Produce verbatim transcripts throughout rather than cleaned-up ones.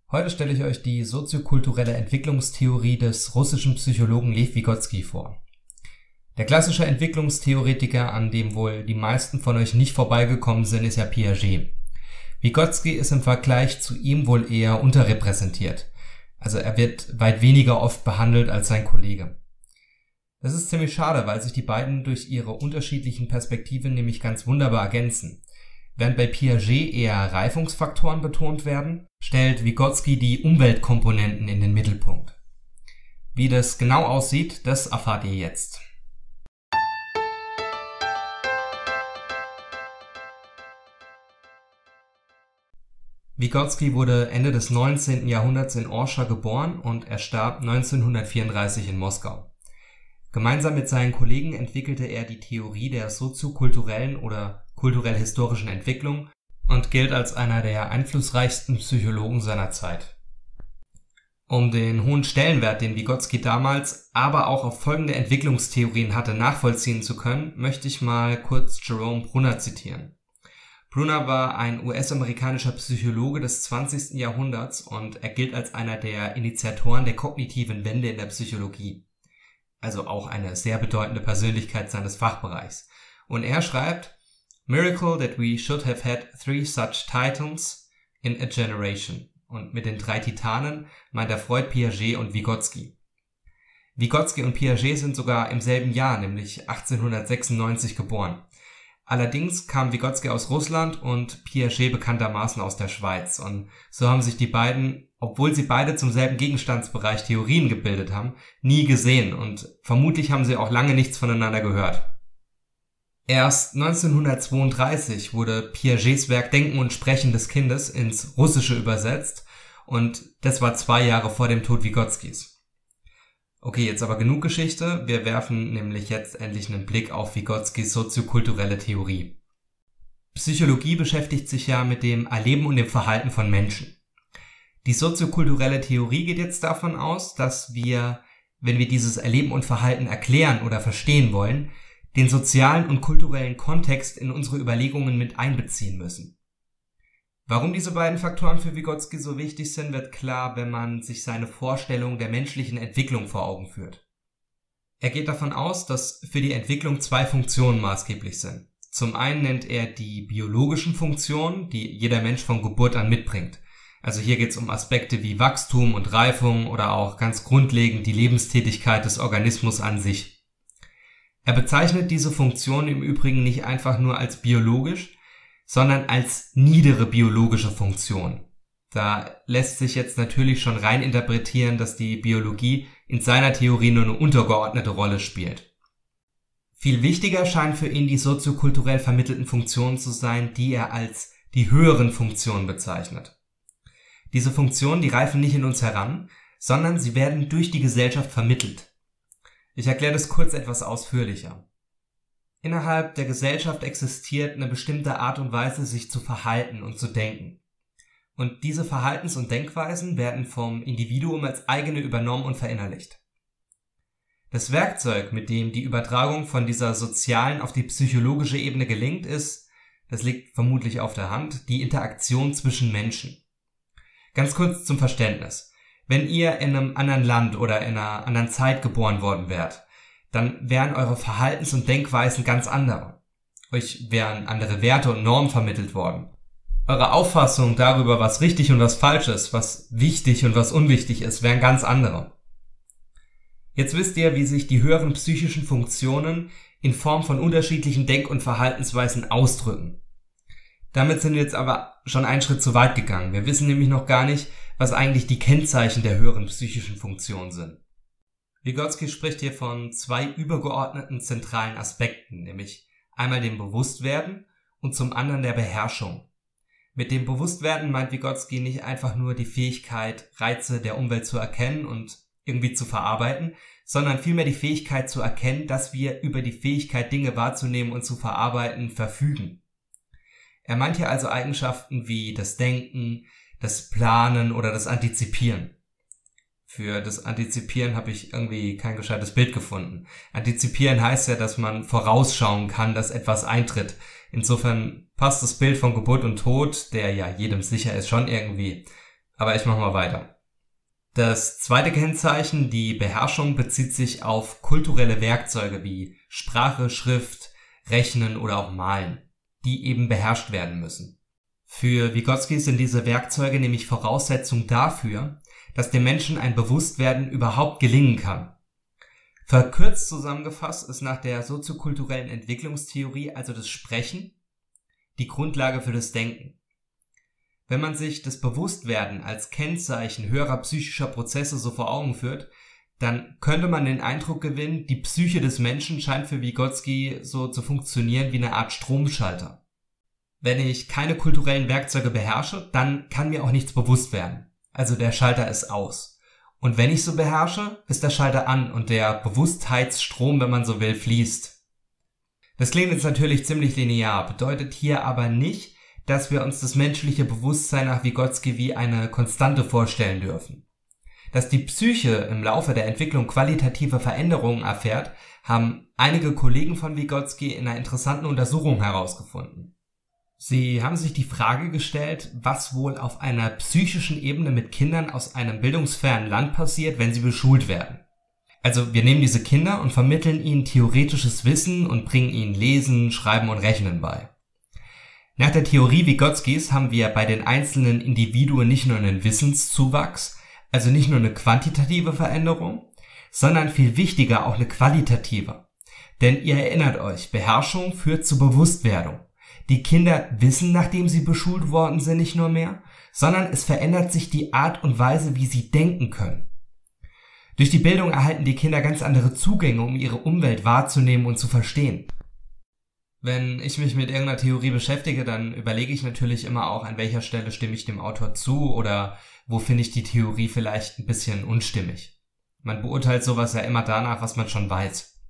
Heute stelle ich euch die soziokulturelle Entwicklungstheorie des russischen Psychologen Lew Vygotsky vor. Der klassische Entwicklungstheoretiker, an dem wohl die meisten von euch nicht vorbeigekommen sind, ist ja Piaget. Vygotsky ist im Vergleich zu ihm wohl eher unterrepräsentiert. Also er wird weit weniger oft behandelt als sein Kollege. Das ist ziemlich schade, weil sich die beiden durch ihre unterschiedlichen Perspektiven nämlich ganz wunderbar ergänzen. Während bei Piaget eher Reifungsfaktoren betont werden, stellt Vygotsky die Umweltkomponenten in den Mittelpunkt. Wie das genau aussieht, das erfahrt ihr jetzt. Vygotsky wurde Ende des neunzehnten Jahrhunderts in Orscha geboren und er starb neunzehnhundertvierunddreißig in Moskau. Gemeinsam mit seinen Kollegen entwickelte er die Theorie der soziokulturellen oder kulturell-historischen Entwicklung und gilt als einer der einflussreichsten Psychologen seiner Zeit. Um den hohen Stellenwert, den Vygotsky damals, aber auch auf folgende Entwicklungstheorien hatte, nachvollziehen zu können, möchte ich mal kurz Jerome Bruner zitieren. Bruner war ein U S-amerikanischer Psychologe des zwanzigsten Jahrhunderts und er gilt als einer der Initiatoren der kognitiven Wende in der Psychologie. Also auch eine sehr bedeutende Persönlichkeit seines Fachbereichs. Und er schreibt: Miracle that we should have had three such titans in a generation. Und mit den drei Titanen meint er Freud, Piaget und Vygotsky. Vygotsky und Piaget sind sogar im selben Jahr, nämlich achtzehnhundertsechsundneunzig, geboren. Allerdings kam Vygotsky aus Russland und Piaget bekanntermaßen aus der Schweiz. Und so haben sich die beiden, obwohl sie beide zum selben Gegenstandsbereich Theorien gebildet haben, nie gesehen und vermutlich haben sie auch lange nichts voneinander gehört. Erst neunzehnhundertzweiunddreißig wurde Piagets Werk Denken und Sprechen des Kindes ins Russische übersetzt und das war zwei Jahre vor dem Tod Vygotskys. Okay, jetzt aber genug Geschichte, wir werfen nämlich jetzt endlich einen Blick auf Vygotskys soziokulturelle Theorie. Psychologie beschäftigt sich ja mit dem Erleben und dem Verhalten von Menschen. Die soziokulturelle Theorie geht jetzt davon aus, dass wir, wenn wir dieses Erleben und Verhalten erklären oder verstehen wollen, den sozialen und kulturellen Kontext in unsere Überlegungen mit einbeziehen müssen. Warum diese beiden Faktoren für Vygotsky so wichtig sind, wird klar, wenn man sich seine Vorstellung der menschlichen Entwicklung vor Augen führt. Er geht davon aus, dass für die Entwicklung zwei Funktionen maßgeblich sind. Zum einen nennt er die biologischen Funktionen, die jeder Mensch von Geburt an mitbringt. Also hier geht es um Aspekte wie Wachstum und Reifung oder auch ganz grundlegend die Lebenstätigkeit des Organismus an sich. Er bezeichnet diese Funktion im Übrigen nicht einfach nur als biologisch, sondern als niedere biologische Funktion. Da lässt sich jetzt natürlich schon rein interpretieren, dass die Biologie in seiner Theorie nur eine untergeordnete Rolle spielt. Viel wichtiger scheinen für ihn die soziokulturell vermittelten Funktionen zu sein, die er als die höheren Funktionen bezeichnet. Diese Funktionen, die reifen nicht in uns heran, sondern sie werden durch die Gesellschaft vermittelt. Ich erkläre das kurz etwas ausführlicher. Innerhalb der Gesellschaft existiert eine bestimmte Art und Weise, sich zu verhalten und zu denken. Und diese Verhaltens- und Denkweisen werden vom Individuum als eigene übernommen und verinnerlicht. Das Werkzeug, mit dem die Übertragung von dieser sozialen auf die psychologische Ebene gelingt, ist, das liegt vermutlich auf der Hand, die Interaktion zwischen Menschen. Ganz kurz zum Verständnis. Wenn ihr in einem anderen Land oder in einer anderen Zeit geboren worden wärt, dann wären eure Verhaltens- und Denkweisen ganz andere. Euch wären andere Werte und Normen vermittelt worden. Eure Auffassung darüber, was richtig und was falsch ist, was wichtig und was unwichtig ist, wären ganz andere. Jetzt wisst ihr, wie sich die höheren psychischen Funktionen in Form von unterschiedlichen Denk- und Verhaltensweisen ausdrücken. Damit sind wir jetzt aber schon einen Schritt zu weit gegangen. Wir wissen nämlich noch gar nicht, was eigentlich die Kennzeichen der höheren psychischen Funktionen sind. Vygotsky spricht hier von zwei übergeordneten zentralen Aspekten, nämlich einmal dem Bewusstwerden und zum anderen der Beherrschung. Mit dem Bewusstwerden meint Vygotsky nicht einfach nur die Fähigkeit, Reize der Umwelt zu erkennen und irgendwie zu verarbeiten, sondern vielmehr die Fähigkeit zu erkennen, dass wir über die Fähigkeit, Dinge wahrzunehmen und zu verarbeiten, verfügen. Er meint hier also Eigenschaften wie das Denken, das Planen oder das Antizipieren. Für das Antizipieren habe ich irgendwie kein gescheites Bild gefunden. Antizipieren heißt ja, dass man vorausschauen kann, dass etwas eintritt. Insofern passt das Bild von Geburt und Tod, der ja jedem sicher ist, schon irgendwie. Aber ich mache mal weiter. Das zweite Kennzeichen, die Beherrschung, bezieht sich auf kulturelle Werkzeuge wie Sprache, Schrift, Rechnen oder auch Malen, die eben beherrscht werden müssen. Für Vygotsky sind diese Werkzeuge nämlich Voraussetzung dafür, dass dem Menschen ein Bewusstwerden überhaupt gelingen kann. Verkürzt zusammengefasst ist nach der soziokulturellen Entwicklungstheorie also das Sprechen die Grundlage für das Denken. Wenn man sich das Bewusstwerden als Kennzeichen höherer psychischer Prozesse so vor Augen führt, dann könnte man den Eindruck gewinnen, die Psyche des Menschen scheint für Vygotsky so zu funktionieren wie eine Art Stromschalter. Wenn ich keine kulturellen Werkzeuge beherrsche, dann kann mir auch nichts bewusst werden. Also der Schalter ist aus. Und wenn ich so beherrsche, ist der Schalter an und der Bewusstheitsstrom, wenn man so will, fließt. Das klingt jetzt natürlich ziemlich linear, bedeutet hier aber nicht, dass wir uns das menschliche Bewusstsein nach Vygotsky wie eine Konstante vorstellen dürfen. Dass die Psyche im Laufe der Entwicklung qualitative Veränderungen erfährt, haben einige Kollegen von Vygotsky in einer interessanten Untersuchung herausgefunden. Sie haben sich die Frage gestellt, was wohl auf einer psychischen Ebene mit Kindern aus einem bildungsfernen Land passiert, wenn sie beschult werden. Also wir nehmen diese Kinder und vermitteln ihnen theoretisches Wissen und bringen ihnen Lesen, Schreiben und Rechnen bei. Nach der Theorie Vygotskys haben wir bei den einzelnen Individuen nicht nur einen Wissenszuwachs, also nicht nur eine quantitative Veränderung, sondern viel wichtiger auch eine qualitative. Denn ihr erinnert euch, Beherrschung führt zu Bewusstwerdung. Die Kinder wissen, nachdem sie beschult worden sind, nicht nur mehr, sondern es verändert sich die Art und Weise, wie sie denken können. Durch die Bildung erhalten die Kinder ganz andere Zugänge, um ihre Umwelt wahrzunehmen und zu verstehen. Wenn ich mich mit irgendeiner Theorie beschäftige, dann überlege ich natürlich immer auch, an welcher Stelle stimme ich dem Autor zu oder wo finde ich die Theorie vielleicht ein bisschen unstimmig. Man beurteilt sowas ja immer danach, was man schon weiß.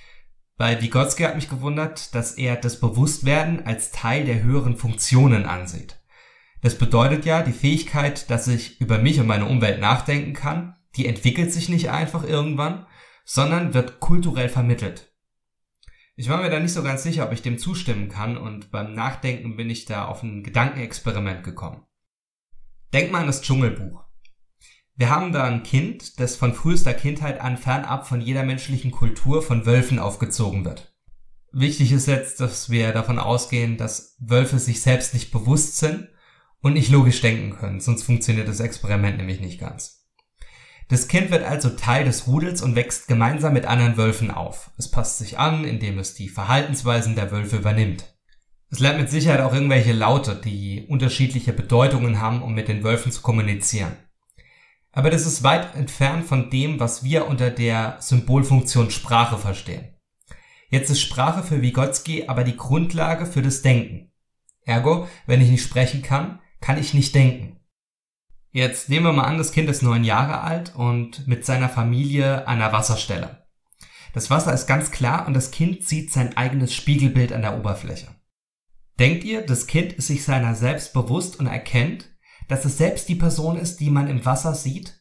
Bei Vygotsky hat mich gewundert, dass er das Bewusstwerden als Teil der höheren Funktionen ansieht. Das bedeutet ja, die Fähigkeit, dass ich über mich und meine Umwelt nachdenken kann, die entwickelt sich nicht einfach irgendwann, sondern wird kulturell vermittelt. Ich war mir da nicht so ganz sicher, ob ich dem zustimmen kann, und beim Nachdenken bin ich da auf ein Gedankenexperiment gekommen. Denk mal an das Dschungelbuch. Wir haben da ein Kind, das von frühester Kindheit an fernab von jeder menschlichen Kultur von Wölfen aufgezogen wird. Wichtig ist jetzt, dass wir davon ausgehen, dass Wölfe sich selbst nicht bewusst sind und nicht logisch denken können, sonst funktioniert das Experiment nämlich nicht ganz. Das Kind wird also Teil des Rudels und wächst gemeinsam mit anderen Wölfen auf. Es passt sich an, indem es die Verhaltensweisen der Wölfe übernimmt. Es lernt mit Sicherheit auch irgendwelche Laute, die unterschiedliche Bedeutungen haben, um mit den Wölfen zu kommunizieren. Aber das ist weit entfernt von dem, was wir unter der Symbolfunktion Sprache verstehen. Jetzt ist Sprache für Vygotsky aber die Grundlage für das Denken. Ergo, wenn ich nicht sprechen kann, kann ich nicht denken. Jetzt nehmen wir mal an, das Kind ist neun Jahre alt und mit seiner Familie an einer Wasserstelle. Das Wasser ist ganz klar und das Kind sieht sein eigenes Spiegelbild an der Oberfläche. Denkt ihr, das Kind ist sich seiner selbst bewusst und erkennt, dass es selbst die Person ist, die man im Wasser sieht?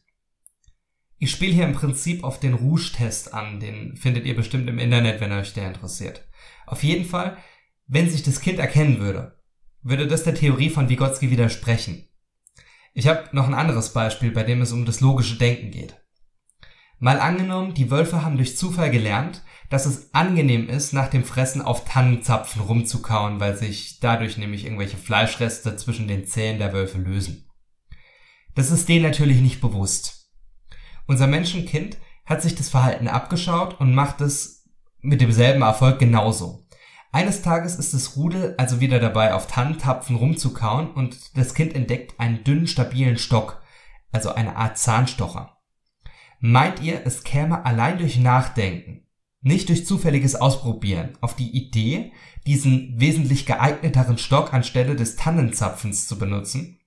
Ich spiele hier im Prinzip auf den Rouge-Test an, den findet ihr bestimmt im Internet, wenn euch der interessiert. Auf jeden Fall, wenn sich das Kind erkennen würde, würde das der Theorie von Vygotsky widersprechen. Ich habe noch ein anderes Beispiel, bei dem es um das logische Denken geht. Mal angenommen, die Wölfe haben durch Zufall gelernt, dass es angenehm ist, nach dem Fressen auf Tannenzapfen rumzukauen, weil sich dadurch nämlich irgendwelche Fleischreste zwischen den Zähnen der Wölfe lösen. Das ist denen natürlich nicht bewusst. Unser Menschenkind hat sich das Verhalten abgeschaut und macht es mit demselben Erfolg genauso. Eines Tages ist das Rudel also wieder dabei, auf Tannenzapfen rumzukauen und das Kind entdeckt einen dünnen, stabilen Stock, also eine Art Zahnstocher. Meint ihr, es käme allein durch Nachdenken, nicht durch zufälliges Ausprobieren, auf die Idee, diesen wesentlich geeigneteren Stock anstelle des Tannenzapfens zu benutzen?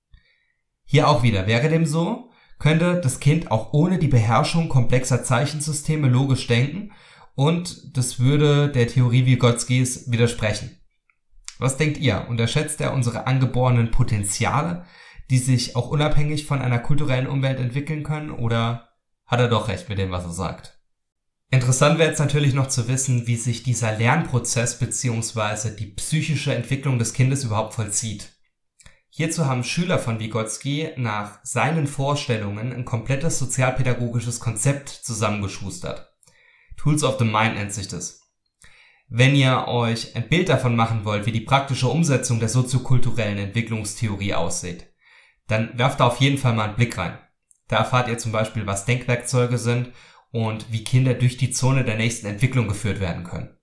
Hier auch wieder, wäre dem so, könnte das Kind auch ohne die Beherrschung komplexer Zeichensysteme logisch denken und das würde der Theorie Vygotskys widersprechen. Was denkt ihr? Unterschätzt er unsere angeborenen Potenziale, die sich auch unabhängig von einer kulturellen Umwelt entwickeln können, oder hat er doch recht mit dem, was er sagt? Interessant wäre jetzt natürlich noch zu wissen, wie sich dieser Lernprozess bzw. die psychische Entwicklung des Kindes überhaupt vollzieht. Hierzu haben Schüler von Vygotsky nach seinen Vorstellungen ein komplettes sozialpädagogisches Konzept zusammengeschustert. Tools of the Mind nennt sich das. Wenn ihr euch ein Bild davon machen wollt, wie die praktische Umsetzung der soziokulturellen Entwicklungstheorie aussieht, dann werft da auf jeden Fall mal einen Blick rein. Da erfahrt ihr zum Beispiel, was Denkwerkzeuge sind und wie Kinder durch die Zone der nächsten Entwicklung geführt werden können.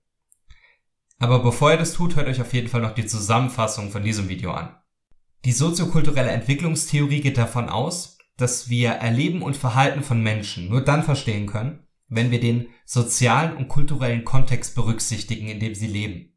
Aber bevor ihr das tut, hört euch auf jeden Fall noch die Zusammenfassung von diesem Video an. Die soziokulturelle Entwicklungstheorie geht davon aus, dass wir Erleben und Verhalten von Menschen nur dann verstehen können, wenn wir den sozialen und kulturellen Kontext berücksichtigen, in dem sie leben.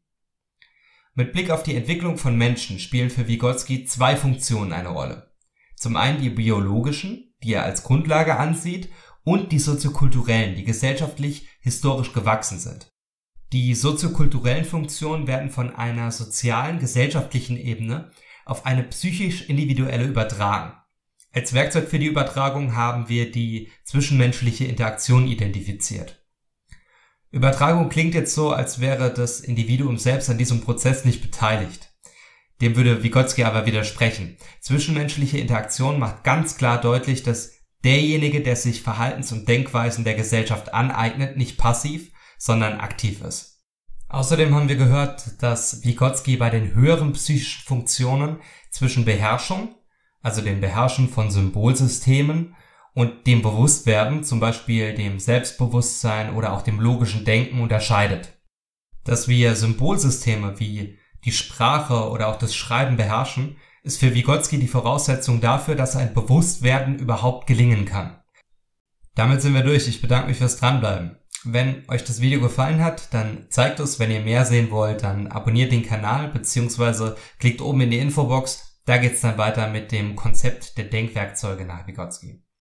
Mit Blick auf die Entwicklung von Menschen spielen für Vygotsky zwei Funktionen eine Rolle. Zum einen die biologischen, die er als Grundlage ansieht, und die soziokulturellen, die gesellschaftlich historisch gewachsen sind. Die soziokulturellen Funktionen werden von einer sozialen, gesellschaftlichen Ebene auf eine psychisch-individuelle übertragen. Als Werkzeug für die Übertragung haben wir die zwischenmenschliche Interaktion identifiziert. Übertragung klingt jetzt so, als wäre das Individuum selbst an diesem Prozess nicht beteiligt. Dem würde Vygotsky aber widersprechen. Zwischenmenschliche Interaktion macht ganz klar deutlich, dass derjenige, der sich Verhaltens- und Denkweisen der Gesellschaft aneignet, nicht passiv, sondern aktiv ist. Außerdem haben wir gehört, dass Vygotsky bei den höheren psychischen Funktionen zwischen Beherrschung, also dem Beherrschen von Symbolsystemen, und dem Bewusstwerden, zum Beispiel dem Selbstbewusstsein oder auch dem logischen Denken, unterscheidet. Dass wir Symbolsysteme wie die Sprache oder auch das Schreiben beherrschen, ist für Vygotsky die Voraussetzung dafür, dass ein Bewusstwerden überhaupt gelingen kann. Damit sind wir durch. Ich bedanke mich fürs Dranbleiben. Wenn euch das Video gefallen hat, dann zeigt es. Wenn ihr mehr sehen wollt, dann abonniert den Kanal bzw. klickt oben in die Infobox. Da geht's dann weiter mit dem Konzept der Denkwerkzeuge nach Vygotsky.